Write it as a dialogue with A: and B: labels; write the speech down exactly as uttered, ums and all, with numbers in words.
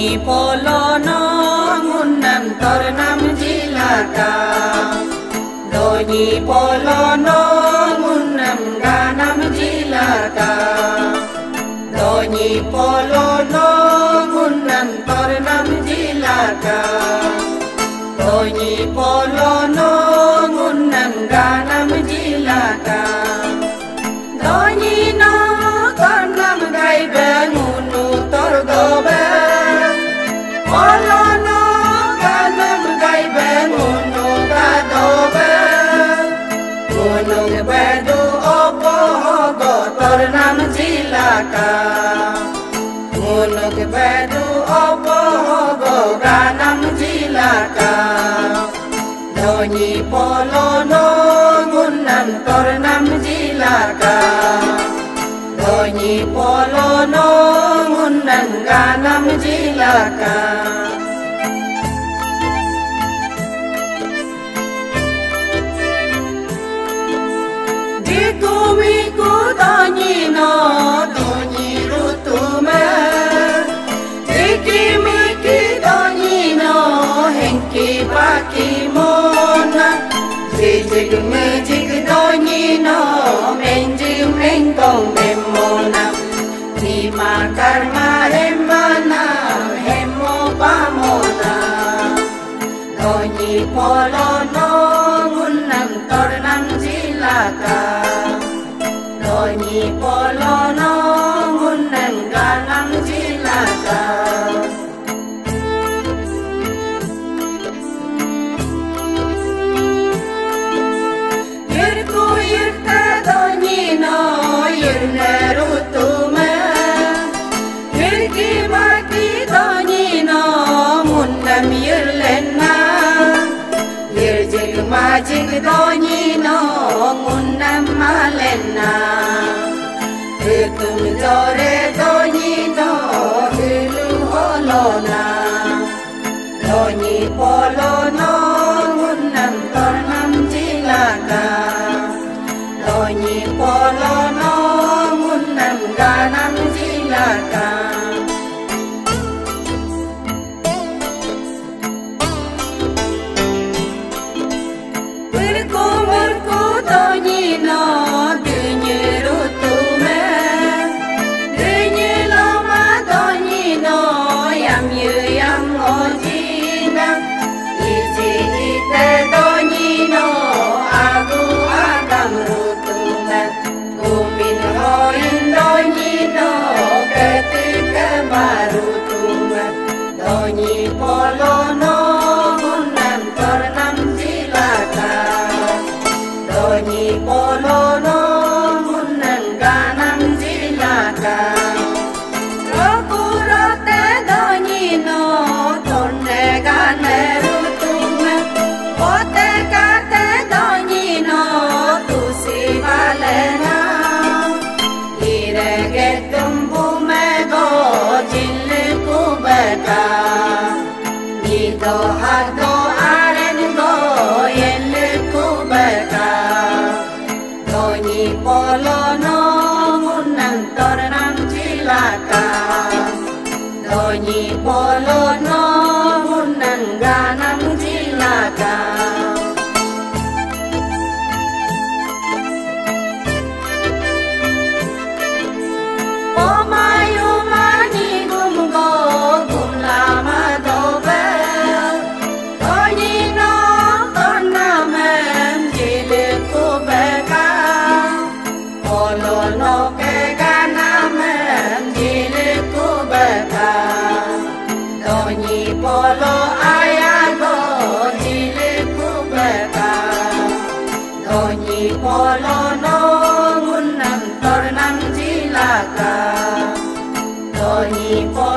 A: Donyi polono ngunam tornam jilaka. Donyi polono ngunam ganam jilaka. Donyi polono ngunam tornam jilaka. Donyi polono ngunam ganam jilaka. Donyi no tornam gaibe ngunu torgobe. Polono ganam gaibe ngunu gadobe. Gunung bedu opo hogo tornam jilaka. Gunung bedu opo hogo ganam jilaka. Donyi polono ngunam tornam jilaka. Donyi polono ngunam ganam jilaka. Diku miku donyi no donyi rutume. Diki miki donyi no henki paki mona. Jijig mejig donyi no menjig mengkong memona. Nima karma hemana hemo pamona. Donyi polono ngunam tornam jilaka. Donyi polono ngunam ganam jilaka. Yirku yirte donyi no yirne rutume. Yirki baki donyi no mundam yirlenna. Yirjig majig donyi no mundam malenna. Ritum jore donyi no hilu holona. Donyi polono ngunam tornam jilaka. Donyi polono ngunam ganam jilaka. Wirku wirku donyi no dunyi rutume. Dunyi loma donyi no yam yu yam ojina. Iji ite donyi no agu agam rutume. Gumin hoin donyi no ketika barutume. Donyi polono ngunam tornam jilaka. Donyi polono ngunam ganam jilaka. Rokurote donyi no torne gane rutume. Ote kate donyi no tusi valena. Irege tumbume go jilli kubeka. Nido hado aren go yelli kubeka. Donyi polono ngunam tornam jilaka. Donyi polono ngunam ganam jilaka. Omayu mani gumgo gumlama dobe. Donyi no tornamem jili kubeka. Polono ke ganamem jili kubeka. Donyi polo ayago jili kubeka. Donyi polono ngunam tornam jilaka. Donyi polono